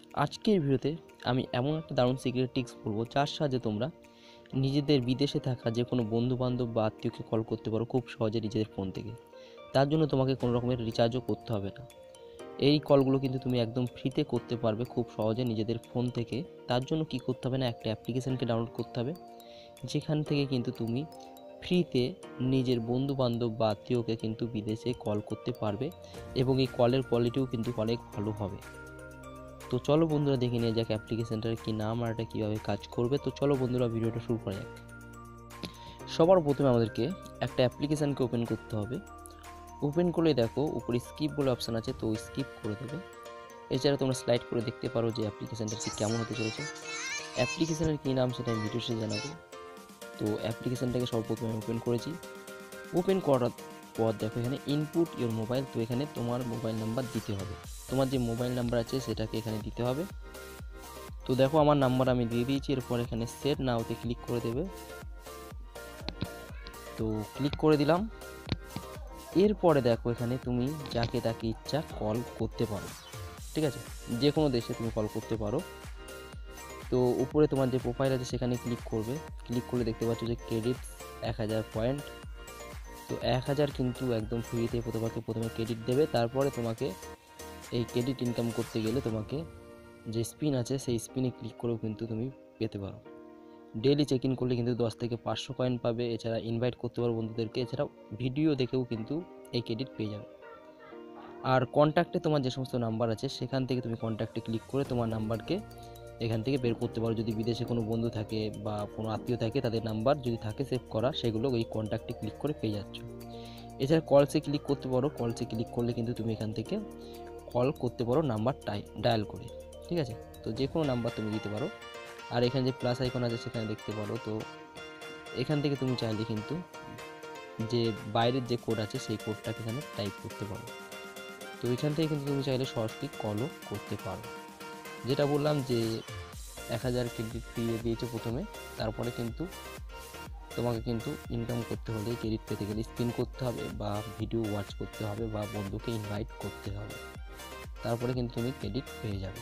আজকের ভিডিওতে আমি এমন একটা দারুণ সিক্রেট টিপস বলবো, যার সাহায্যে তোমরা নিজেদের বিদেশে থাকা যে কোনো বন্ধুবান্ধব বা আত্মীয়কে কল করতে পারো খুব সহজে নিজেদের ফোন থেকে। তার জন্য তোমাকে কোনো রকমের রিচার্জও করতে হবে না। এই কলগুলো কিন্তু তুমি একদম ফ্রিতে করতে পারবে খুব সহজে নিজেদের ফোন থেকে। তার জন্য কি করতে হবে না, একটা অ্যাপ্লিকেশানকে ডাউনলোড করতে হবে, যেখান থেকে কিন্তু তুমি ফ্রিতে নিজের বন্ধুবান্ধব বা আত্মীয়কে কিন্তু বিদেশে কল করতে পারবে এবং এই কলের কোয়ালিটিও কিন্তু অনেক ভালো হবে। তো চলো বন্ধুরা, দেখে নিয়ে যাক অ্যাপ্লিকেশনটার কি নাম আর এটা কীভাবে কাজ করবে। তো চলো বন্ধুরা, ভিডিওটা শুরু করা যাক। সবার প্রথমে আমাদেরকে একটা অ্যাপ্লিকেশানকে ওপেন করতে হবে। ওপেন করলে দেখো উপরে স্কিপ বলে অপশান আছে, তো স্কিপ করে দেবে। এছাড়া তোমরা স্লাইড করে দেখতে পারো যে অ্যাপ্লিকেশানটা ঠিক কেমন হতে চলেছে। অ্যাপ্লিকেশানের কী নাম সেটা আমি ভিডিও শেষে জানাবো। তো অ্যাপ্লিকেশানটাকে সর্বপ্রথমে ওপেন করেছি। ওপেন করার পর দেখো এখানে ইনপুট ইওর মোবাইল, তো এখানে তোমার মোবাইল নাম্বার দিতে হবে। তোমার যে মোবাইল নাম্বার আছে সেটাকে এখানে দিতে হবে। তো দেখো আমার নাম্বার আমি দিয়ে দিয়েছি। এরপর এখানে সেট নাওতে ক্লিক করে দেবে। তো ক্লিক করে দিলাম। এরপরে দেখো এখানে তুমি যাকে তাকে ইচ্ছা কল করতে পারো, ঠিক আছে, যে কোনো দেশে তুমি কল করতে পারো। তো উপরে তোমার যে প্রোফাইল আছে সেখানে ক্লিক করবে। ক্লিক করলে দেখতে পাচ্ছ যে ক্রেডিট 1000 পয়েন্ট। তো 1000 কিন্তু একদম ফ্রিতে প্রথমে ক্রেডিট দেবে। তারপরে তোমাকে এই ক্রেডিট ইনকাম করতে গেলে তোমাকে যে স্পিন আছে সেই স্পিনে ক্লিক করেও কিন্তু তুমি পেতে পারো। ডেইলি চেক ইন করলে কিন্তু 10 থেকে 500 কয়েন পাবে। এছাড়া ইনভাইট করতে পারো বন্ধুদেরকে। এছাড়াও ভিডিও দেখেও কিন্তু এই ক্রেডিট পেয়ে যাবে। আর কন্ট্যাক্টে তোমার যে সমস্ত নাম্বার আছে সেখান থেকে তুমি কন্ট্যাক্টে ক্লিক করে তোমার নাম্বারকে এখান থেকে বের করতে পারো। যদি বিদেশে কোনো বন্ধু থাকে বা কোনো আত্মীয় থাকে, তাদের নাম্বার যদি থাকে সেভ করা, সেগুলো ওই কন্ট্যাক্টে ক্লিক করে পেয়ে যাচ্ছ। এছাড়া কলসে ক্লিক করতে পারো। কলসে ক্লিক করলে কিন্তু তুমি এখান থেকে কল করতে পারো নাম্বার ডায়াল করে, ঠিক আছে। তো যে কোনো নাম্বার তুমি দিতে পারো। আর এখানে যে প্লাস আইকন আছে সেখানে দেখতে পারো। তো এখান থেকে তুমি চাইলে কিন্তু যে বাইরের যে কোড আছে সেই কোডটাকে এখানে টাইপ করতে পারো। তো এখান থেকে কিন্তু তুমি চাইলে সরাসরি কলও করতে পারো। যেটা বললাম যে 1000 ক্রেডিট দিয়ে দিয়েছে প্রথমে, তারপরে কিন্তু তোমাকে কিন্তু ইনকাম করতে হলে, ক্রেডিট পেতে গেলে স্পিন করতে হবে বা ভিডিও ওয়াচ করতে হবে বা বন্ধুকে ইনভাইট করতে হবে, তারপরে কিন্তু তুমি ক্রেডিট পেয়ে যাবে।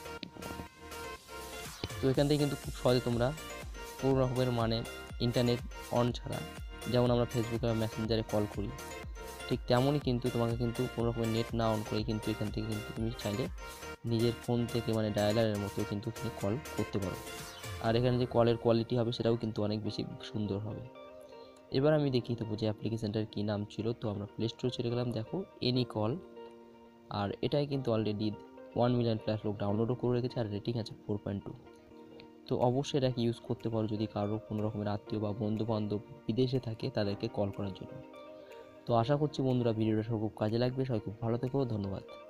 তো এখান থেকে কিন্তু খুব সহজে তোমরা কোনো রকমের ইন্টারনেট অন ছাড়া, যেমন আমরা ফেসবুকে বা মেসেঞ্জারে কল করি, ঠিক তেমনই কিন্তু তোমাকে কিন্তু কোনো রকমের নেট না অন করে কিন্তু এখান থেকে কিন্তু তুমি চাইলে নিজের ফোন থেকে ডায়ালারের মতো কিন্তু তুমি কল করতে পারো। আর এখানে যে কলের কোয়ালিটি হবে সেটাও কিন্তু অনেক বেশি সুন্দর হবে। এবার আমি দেখিয়ে দেবো যে অ্যাপ্লিকেশানটার কী নাম ছিল। তো আমরা প্লে স্টোরে চলে গেলাম। দেখো এনি কল, আর এটাই কিন্তু অলরেডি 1 মিলিয়ন প্লাস লোক ডাউনলোডও করে রেখেছে আর রেটিং আছে 4.2। তো অবশ্যই এটাকে ইউজ করতে পারো যদি কারো কোনো রকমের আত্মীয় বা বন্ধু বান্ধব বিদেশে থাকে তাদেরকে কল করার জন্য। তো আশা করছি বন্ধুরা ভিডিওটা সব খুব কাজে লাগবে। সবাই খুব ভালো থেকো, ধন্যবাদ।